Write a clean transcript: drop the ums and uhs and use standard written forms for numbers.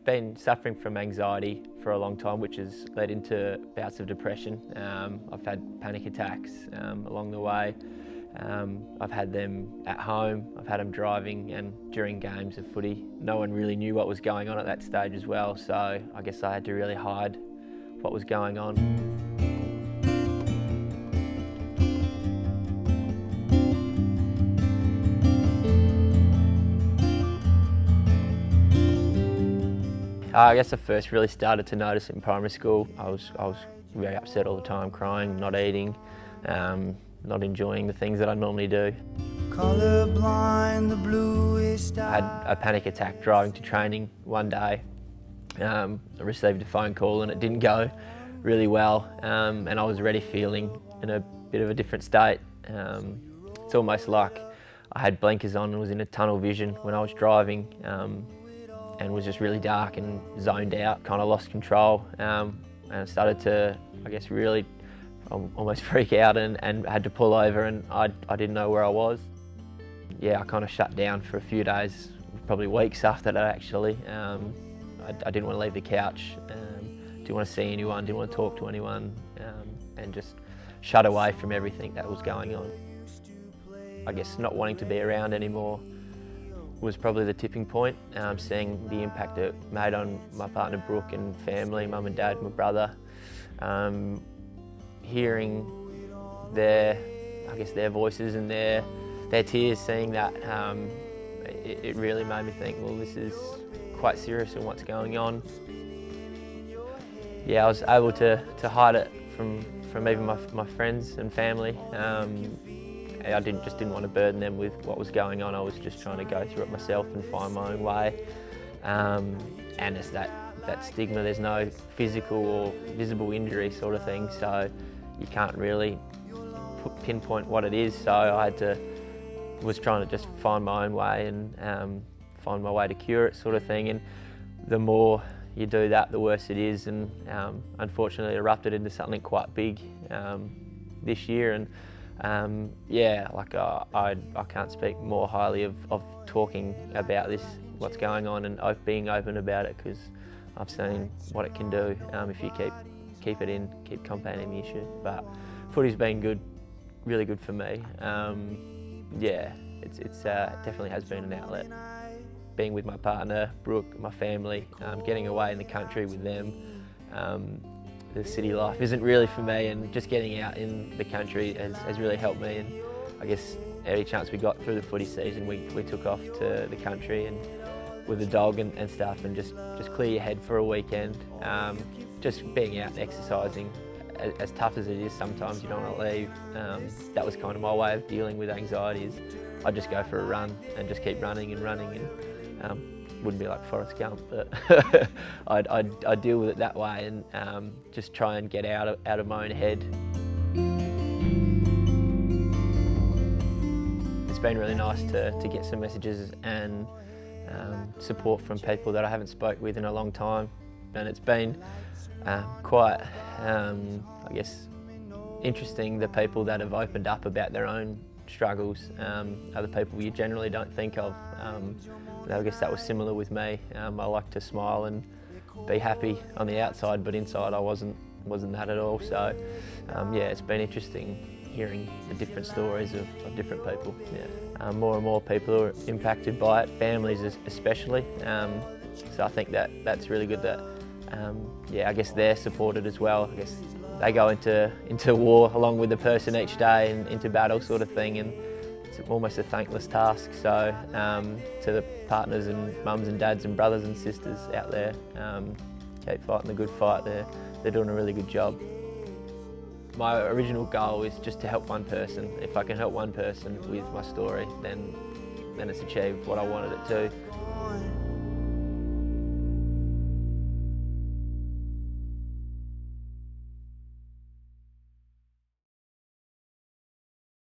been suffering from anxiety for a long time, which has led into bouts of depression. I've had panic attacks along the way. I've had them at home, I've had them driving and during games of footy. No one really knew what was going on at that stage as well, so I guess I had to really hide what was going on. I guess I first really started to notice it in primary school. I was very upset all the time, crying, not eating, not enjoying the things that I normally do. I had a panic attack driving to training one day. I received a phone call and it didn't go really well, and I was already feeling in a bit of a different state. It's almost like I had blinkers on and was in a tunnel vision when I was driving. And was just really dark and zoned out, kind of lost control, and I started to, I guess, really almost freak out and had to pull over, and I didn't know where I was. Yeah, I kind of shut down for a few days, probably weeks after that actually. I didn't want to leave the couch, didn't want to see anyone, didn't want to talk to anyone, and just shut away from everything that was going on. I guess not wanting to be around anymore was probably the tipping point, seeing the impact it made on my partner Brooke and family, mum and dad, my brother. Hearing their voices and their tears, seeing that, it really made me think, well, this is quite serious in what's going on. Yeah, I was able to hide it from even my friends and family. I just didn't want to burden them with what was going on. I was just trying to go through it myself and find my own way. And it's that stigma, there's no physical or visible injury sort of thing, so you can't really pinpoint what it is. So I was trying to just find my own way and find my way to cure it sort of thing. And the more you do that, the worse it is. And unfortunately it erupted into something quite big this year. And yeah, like I can't speak more highly of talking about this, what's going on, and being open about it, because I've seen what it can do if you keep it in, keep combating the issue. But footy's been good, really good for me. Yeah, it definitely has been an outlet. Being with my partner, Brooke, my family, getting away in the country with them. The city life isn't really for me, and just getting out in the country has really helped me. And I guess every chance we got through the footy season, we took off to the country and with the dog and stuff, and just clear your head for a weekend. Just being out and exercising, as tough as it is sometimes, you don't want to leave. That was kind of my way of dealing with anxiety, is I'd just go for a run and just keep running and running, and wouldn't be like Forrest Gump, but I'd deal with it that way, and just try and get out of my own head. It's been really nice to get some messages and support from people that I haven't spoke with in a long time, and it's been quite, I guess, interesting, the people that have opened up about their own struggles, other people you generally don't think of. I guess that was similar with me. I like to smile and be happy on the outside, but inside I wasn't that at all. So yeah, it's been interesting hearing the different stories of different people. Yeah. More and more people are impacted by it, families especially. So I think that's really good that yeah, I guess they're supported as well. I guess they go into war along with the person each day and into battle sort of thing, and it's almost a thankless task. So to the partners and mums and dads and brothers and sisters out there, keep fighting the good fight. They're doing a really good job. My original goal is just to help one person. If I can help one person with my story, then it's achieved what I wanted it to.